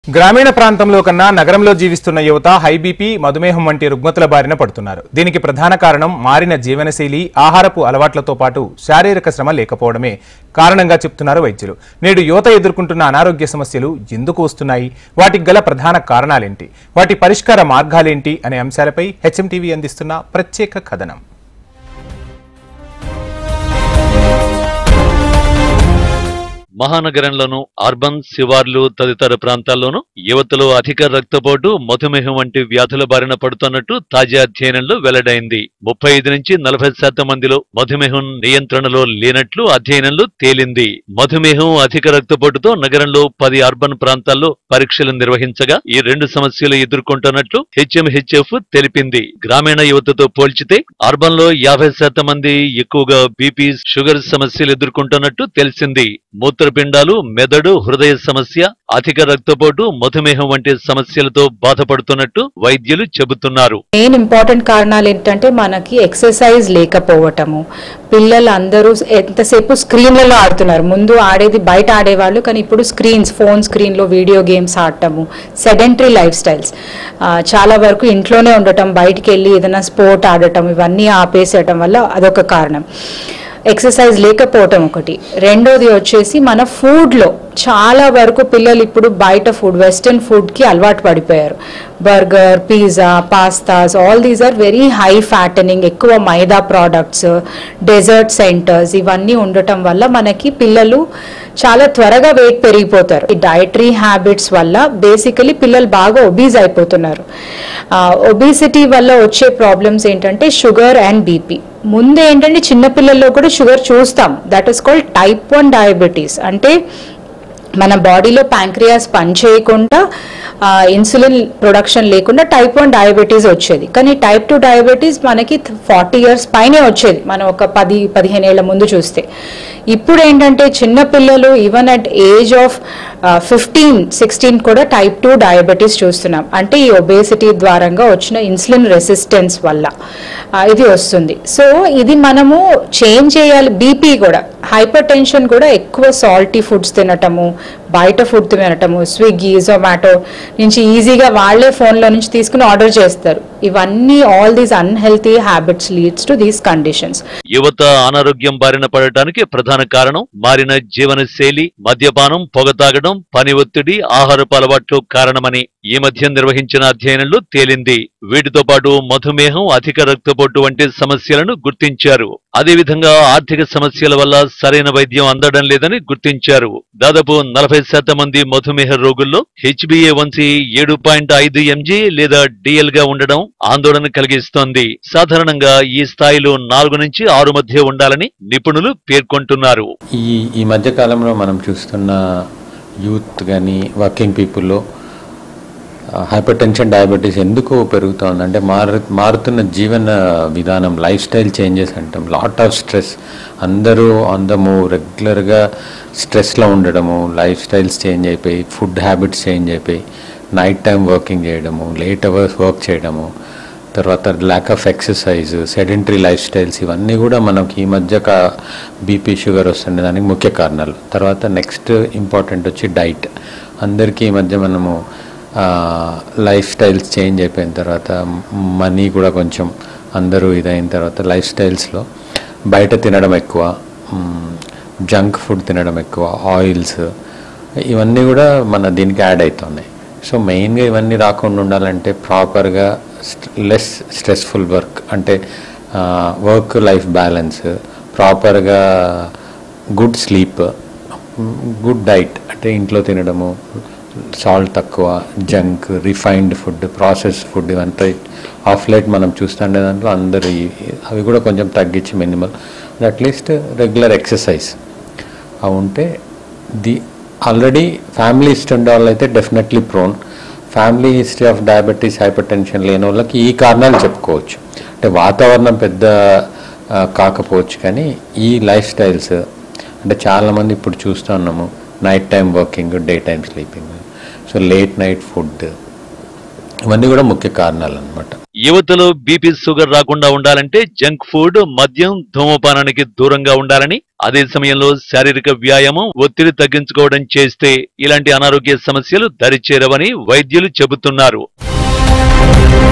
గ్రామీణ ప్రాంతంలో కన్నా నగరంలో జీవిస్తున్న యువత హై బీపీ మధుమేహం వంటి రుగ్మతల బారిన పడుతున్నారు. దీనికి ప్రధాన కారణం మారిన జీవనశైలి, ఆహారపు అలవాట్లతో పాటు శారీరక శ్రమ లేకపోవడమే కారణంగా చెప్తున్నారు వైద్యులు. నేడు యువత ఎదుర్కొంటున్న అనారోగ్య సమస్యలు ఎందుకు వస్తున్నాయి, వాటికి గల ప్రధాన కారణాలేంటి, వాటి పరిష్కార మార్గాలేంటి అనే అంశాలపై హెచ్ఎంటీవీ అందిస్తున్న ప్రత్యేక కథనం. మహానగరంలోను, అర్బన్, శివార్లు తదితర ప్రాంతాల్లోనూ యువతలో అధిక రక్తపోటు, మధుమేహం వంటి వ్యాధుల బారిన పడుతున్నట్టు తాజా అధ్యయనంలో వెల్లడైంది. 35 నుంచి 40% మందిలో మధుమేహం నియంత్రణలో లేనట్లు అధ్యయనంలో తేలింది. మధుమేహం, అధిక రక్తపోటుతో నగరంలో 10 అర్బన్ ప్రాంతాల్లో పరీక్షలు నిర్వహించగా ఈ రెండు సమస్యలు ఎదుర్కొంటున్నట్లు హెచ్ఎంహెచ్ఎఫ్ తెలిపింది. గ్రామీణ యువతతో పోల్చితే అర్బన్ లో 50% మంది ఎక్కువగా బీపీ, షుగర్ సమస్యలు ఎదుర్కొంటున్నట్టు తెలిసింది. మూత్రపిండాలు, మెదడు, హృదయ సమస్య, అధిక రక్తపోటు, మధుమేహం వంటి సమస్యలతో బాధపడుతున్నట్టు వైద్యులు చెబుతున్నారు. మెయిన్ ఇంపార్టెంట్ కారణాలు ఏంటంటే మనకి ఎక్సర్సైజ్ లేకపోవటము. పిల్లలందరూ ఎంతసేపు స్క్రీన్లలో ఆడుతున్నారు. ముందు ఆడేది బయట ఆడేవాళ్ళు, కానీ ఇప్పుడు ఫోన్ స్క్రీన్లో వీడియో గేమ్స్ ఆడటము, సెడెంటరీ లైఫ్ స్టైల్స్, చాలా వరకు ఇంట్లోనే ఉండటం, బయటికి వెళ్ళి ఏదైనా స్పోర్ట్ ఆడటం, ఇవన్నీ ఆపేసేయటం వల్ల అదొక కారణం. ఎక్సర్సైజ్ లేకపోవటం ఒకటి. రెండోది వచ్చేసి మన ఫుడ్లో చాలా వరకు పిల్లలు ఇప్పుడు బయట ఫుడ్, వెస్టర్న్ ఫుడ్కి అలవాటు పడిపోయారు. Burger, pizza, pastas, all these are very high fattening, ఎక్కువ మైదా ప్రోడక్ట్స్, డెజర్ట్ సెంటర్స్, ఇవన్నీ ఉండటం వల్ల మనకి పిల్లలు చాలా త్వరగా వెయిట్ పెరిగిపోతారు. ఈ డైటరీ హ్యాబిట్స్ వల్ల బేసికలీ పిల్లలు బాగా ఒబీజ్ అయిపోతున్నారు. ఒబిసిటీ వల్ల వచ్చే ప్రాబ్లమ్స్ ఏంటంటే షుగర్ అండ్ బీపీ. ముందు ఏంటంటే చిన్నపిల్లల్లో కూడా షుగర్ చూస్తాం, that is called type 1 diabetes. అంటే మన బాడీలో ప్యాంక్రియాస్ పనిచేయకుండా, ఇన్సులిన్ ప్రొడక్షన్ లేకుండా టైప్ 1 డయాబెటీస్ వచ్చేది. కానీ టైప్ 2 డయాబెటీస్ మనకి 40 years పైనే వచ్చేది, మనం ఒక 10-15 ఏళ్ల ముందు చూస్తే. ఇప్పుడు ఏంటంటే చిన్నపిల్లలు ఈవెన్ అట్ ఏజ్ ఆఫ్ 15-16 కూడా టైప్ 2 డయాబెటీస్ చూస్తున్నాం. అంటే ఈ ఒబేసిటీ ద్వారంగా వచ్చిన ఇన్సులిన్ రెసిస్టెన్స్ వల్ల ఇది వస్తుంది. సో ఇది మనము చేంజ్ చేయాలి. బీపీ కూడా, హైపర్ టెన్షన్ కూడా, ఎక్కువ సాల్టీ ఫుడ్స్ తినటము, బయట ఫుడ్ తినటము, స్విగ్గీ, జొమాటో నుంచి ఈజీగా వాళ్లే ఫోన్లో నుంచి తీసుకుని ఆర్డర్ చేస్తారు. ఇవన్నీ all these unhealthy habits leads to these conditions. యువత అనారోగ్యం బారిన పడటానికి ప్రధాన కారణం మారిన జీవన శైలి, మద్యపానం, పొగ తాగడం, పని ఒత్తిడి, ఆహారపు అలవాట్లు కారణమని ఈ మధ్య నిర్వహించిన అధ్యయనంలో తేలింది. వీటితో పాటు మధుమేహం, అధిక రక్తపోటు వంటి సమస్యలను గుర్తించారు. అదేవిధంగా ఆర్థిక సమస్యల వల్ల సరైన వైద్యం అందడం లేదని గుర్తించారు. దాదాపు 40% మంది మధుమేహ రోగుల్లో HbA1c 7.5 mg లేదా DL గా ఉండడం ఆందోళన కలిగిస్తోంది. సాధారణంగా ఈ స్థాయిలో 4 నుంచి 6 మధ్య ఉండాలని నిపుణులు పేర్కొంటున్నారు. ఈ మధ్య కాలంలో మనం చూస్తున్న యూత్ కానీ వర్కింగ్ పీపుల్లో హైపర్ టెన్షన్, డయాబెటీస్ ఎందుకు పెరుగుతోందంటే మారుతున్న జీవన విధానం, లైఫ్ స్టైల్ చేంజెస్ అంటాం. లాట్ ఆఫ్ స్ట్రెస్, అందరూ ఆన్ ద మూవ్, రెగ్యులర్గా స్ట్రెస్లో ఉండడము, లైఫ్ స్టైల్స్ చేంజ్ అయిపోయి, ఫుడ్ హ్యాబిట్స్ చేంజ్ అయిపోయి, నైట్ టైం వర్కింగ్ చేయడము, లేట్ అవర్స్ వర్క్ చేయడము, తర్వాత lack of exercise, sedentary lifestyles, ఇవన్నీ కూడా మనకి ఈ మధ్య బీపీ, షుగర్ వస్తుండే దానికి ముఖ్య కారణాలు. తర్వాత నెక్స్ట్ ఇంపార్టెంట్ వచ్చి డైట్. అందరికీ ఈ మధ్య మనము లైఫ్ స్టైల్స్ చేంజ్ అయిపోయిన తర్వాత, మనీ కూడా కొంచెం అందరూ ఇదైన తర్వాత లైఫ్ స్టైల్స్లో బయట తినడం ఎక్కువ, జంక్ ఫుడ్ తినడం ఎక్కువ, ఆయిల్స్, ఇవన్నీ కూడా మన దీనికి యాడ్ అవుతున్నాయి. సో మెయిన్గా ఇవన్నీ రాకుండా ఉండాలంటే ప్రాపర్గా లెస్ స్ట్రెస్ఫుల్ వర్క్, అంటే వర్క్ లైఫ్ బ్యాలెన్స్, ప్రాపర్గా గుడ్ స్లీప్, గుడ్ డైట్, అంటే ఇంట్లో తినడము, సాల్ట్ తక్కువ, junk, refined food, process food, ఇవంతా ఆఫ్ లైట్ మనం చూస్తుండే దాంట్లో అందరూ అవి కూడా కొంచెం తగ్గించి మినిమల్, అట్లీస్ట్ రెగ్యులర్ ఎక్సర్సైజ్ అవి ఉంటే ఆల్రెడీ ఫ్యామిలీ హిస్టరీ ఉండే వాళ్ళైతే definitely prone. Family history of diabetes, hypertension లేని వాళ్ళకి ఈ కారణాలు చెప్పుకోవచ్చు. అంటే వాతావరణం పెద్ద కాకపోవచ్చు, కానీ ఈ లైఫ్ స్టైల్స్, అంటే చాలామంది ఇప్పుడు చూస్తూ ఉన్నాము night time working, day time sleeping, so late night food, ఇవన్నీ కూడా ముఖ్య కారణాలు అన్నమాట. యువతలో బీపీ, షుగర్ రాకుండా ఉండాలంటే జంక్ ఫుడ్, మద్యం, ధూమపానానికి దూరంగా ఉండాలని అదే సమయంలో శారీరక వ్యాయామం, ఒత్తిడి తగ్గించుకోవడం చేస్తే ఇలాంటి అనారోగ్య సమస్యలు దరిచేరవని వైద్యులు చెబుతున్నారు.